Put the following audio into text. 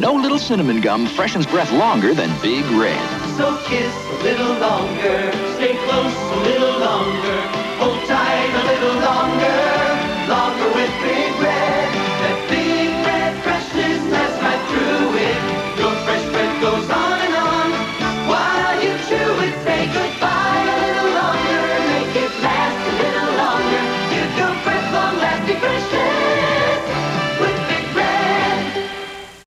No little cinnamon gum freshens breath longer than Big Red. So kiss a little longer, stay close a little longer.